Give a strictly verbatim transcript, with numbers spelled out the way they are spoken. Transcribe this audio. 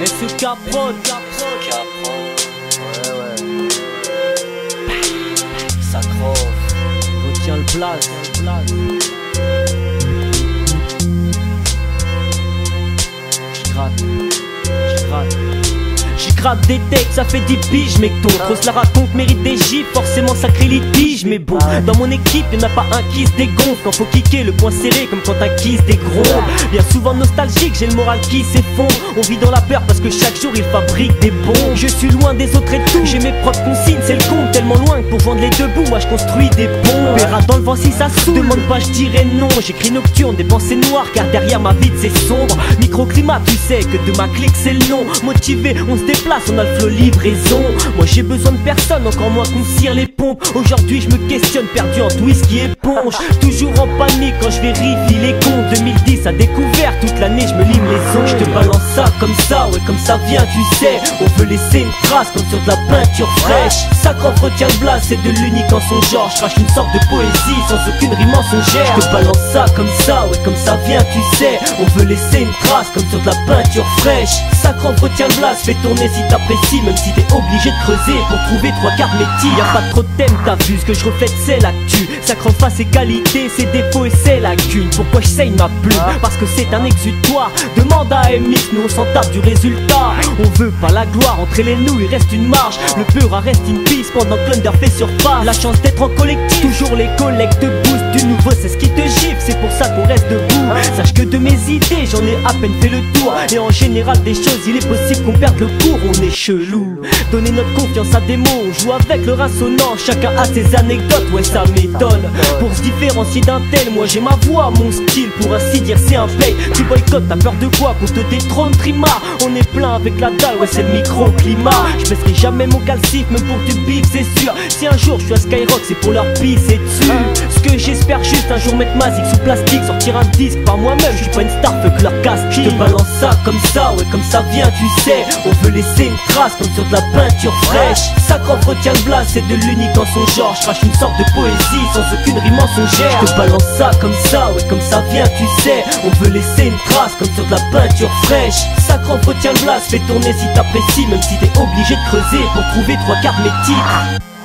S K Prod. Ouais, ouais. Sacrof. Retiens le blaze. J'gratte, j'gratte. J'y gratte des textes, ça fait dix piges, mec. Ton trop se la raconte, mérite des gifs, forcément sacré litige. Mais bon, dans mon équipe, y'en a pas un qui se dégonfle. Quand faut kicker, le poing serré, comme quand un kiss dégronde. Bien souvent nostalgique, j'ai le moral qui s'effondre. On vit dans la peur parce que chaque jour il fabrique des bombes. Je suis loin des autres et tout, j'ai mes propres consignes, c'est le compte. Tellement loin que pour vendre les deux bouts, moi je construis des ponts. Verra dans le vent si ça saoule, demande pas, je dirais non. J'écris nocturne, des pensées noires, car derrière ma vie c'est sombre. Microclimat, tu sais que de ma clique c'est le nom. Motivé, on se déplace, on a le flow livraison. Moi j'ai besoin de personne, encore moins qu'on cire les pompes. Aujourd'hui je me questionne, perdu en whisky éponge. Toujours en panique quand je vérifie les comptes. deux mille dix à découvert, toute l'année je me lime les ongles. Je te balance ça comme ça, ouais comme ça vient tu sais. On veut laisser une trace comme sur de la peinture fraîche. Sacrof retient le blaze, c'est de l'unique en son genre. Je crache une sorte de poésie sans aucune rime mensongère. Je te balance ça comme ça, ouais comme ça vient tu sais. On veut laisser une trace comme sur de la peinture fraîche. Sacrof retient le blaze, fais tourner si t'apprécies, même si t'es obligé de creuser pour trouver trois quarts de métier. Y'a pas trop de thème, t'as vu, ce que je reflète c'est l'actu. Sacrof a ses qualités, ses défauts et ses lacunes. Pourquoi je saigne ma plume? Parce que c'est un exutoire. Demande à M X, nous on s'en tape du résultat. On veut pas la gloire, entre les nouilles reste une marge. Le peur reste une piste pendant que l'under fait surface. La chance d'être en collectif, toujours les collègues te boostent. Du nouveau c'est ce qui te gifle, c'est pour ça qu'on reste debout. Sache que de mes idées j'en ai à peine fait le tour. Et en général des choses il est possible qu'on perde le cours. On est chelou, donner notre confiance à des mots. On joue avec le rassonnant, chacun a ses anecdotes. Ouais ça m'étonne, pour se différencier d'un tel. Moi j'ai ma voix, mon style, pour ainsi dire c'est un play. Tu boycottes, t'as peur de quoi? Qu'on te détrône trimar. On est plein avec la dalle, ouais c'est le microclimat. Je baisserai jamais mon calcif, même pour du bif c'est sûr. Si un jour je suis à Skyrock c'est pour leur pisser dessus. Ce que j'espère juste un jour mettre ma zig sous plastique, sortir un disque par moi-même. Je suis pas une star, fuck leur casting. Je te balance ça comme ça, ouais comme ça vient tu sais. On veut laisser une trace comme sur de la peinture fraîche. Sacrof retient le blaze, c'est de l'unique en son genre. Je crache une sorte de poésie sans aucune rime mensongère. Je te balance ça comme ça, ouais comme ça vient tu sais. On veut laisser une trace comme sur de la peinture fraîche. Sacrof retient le blaze, fais tourner si t'apprécies, même si t'es obligé de creuser pour trouver trois quarts de mes titres.